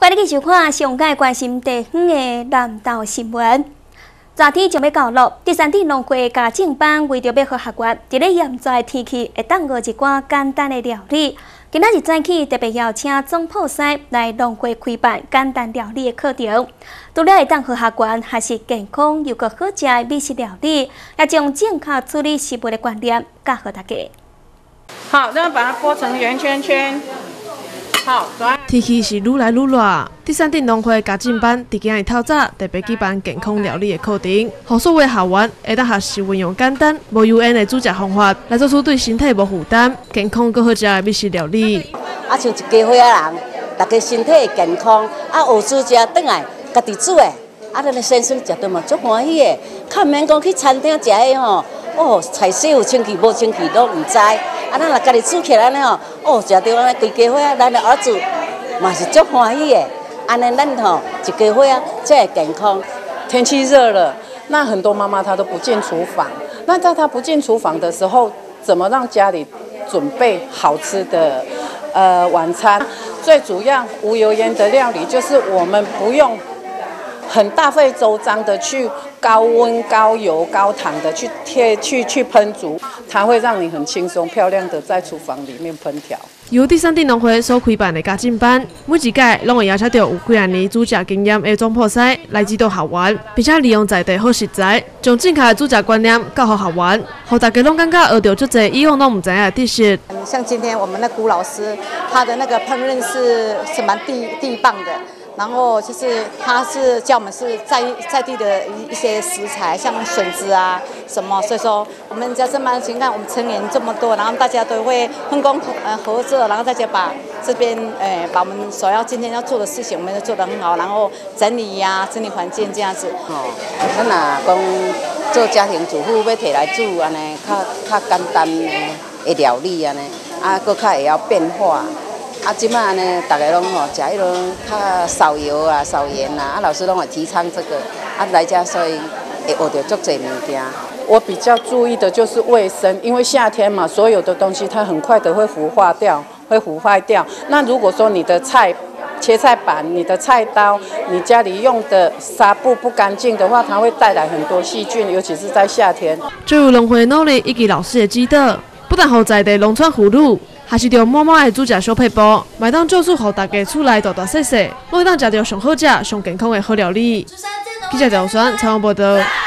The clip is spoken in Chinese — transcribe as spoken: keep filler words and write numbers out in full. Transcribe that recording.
欢迎继续看上界关心地方的南投新闻。昨天就要到落，第三天农会家政班为着要好学员，伫咧炎热天气会当学一寡简单的料理。今仔日早起特别邀请总铺师来农会开办简单料理的课程，除了会当好学员，还是健康又个好食的美食料理，也将正确处理食物的观念教予大家。 好，然后把它剥成圆圈圈。 好， 天气是愈来愈热，第三镇农会家政班伫今日透早特别举办健康料理的课程，让所有学员会当学习运用简单、无油烟的煮食方法，来做出对身体无负担、健康又好食的美食料理。 啊，像一家伙仔人，大家身体会健康，啊，学煮食转来家己煮的，啊，咱的先生食到嘛足欢喜的，较毋免讲去餐厅食的吼，哦，菜色有清气无清气都毋知。 啊，咱若家己煮起来呢吼，哦，食到安尼规家伙仔，咱的儿子嘛是足欢喜的。安尼咱吼一家伙仔才会健康。 天气热了，那很多妈妈她都不进厨房。那在她不进厨房的时候，怎么让家里准备好吃的呃晚餐？最主要无油烟的料理，就是我们不用很大费周章的去高温、高油、高糖的去贴去去烹煮。 它会让你很轻松、漂亮的在厨房里面烹调。 由第三镇农会所开办的家政班，每一届拢会邀请到有几啊年煮食经验的总铺师来指导学员，并且利用在地好食材，将正确的煮食观念教予学员，让大家拢感觉学到足侪以往拢唔知影的知识。 像今天我们的古老师，他的那个烹饪是是蛮地地棒的。 然后就是他是教我们是在在地的一一些食材，像笋子啊什么，所以说我们家这班你看我们成员这么多，然后大家都会分工呃合作，然后大家把这边呃把我们所要今天要做的事情，我们都做得很好，然后整理呀、啊、整理环境这样子。 哦，咱若讲做家庭主妇要摕来煮安尼，较较简单的的料理安尼，啊，搁较会晓变化。 啊，即摆呢，大家拢吼食迄种较少油啊、少盐啊，啊，老师拢会提倡这个，啊，来遮所以会学到足侪物件。 我比较注意的就是卫生，因为夏天嘛，所有的东西它很快的会腐化掉，会腐坏掉。那如果说你的菜切菜板、你的菜刀、你家里用的纱布不干净的话，它会带来很多细菌，尤其是在夏天。 最有农会努力以及老师的指导，不但让在地农村妇女。 还是着满满的煮食小撇步，卖当做出予大家厝内大大细细，拢会当食到上好食、上健康的好料理。记者赵选采访报道。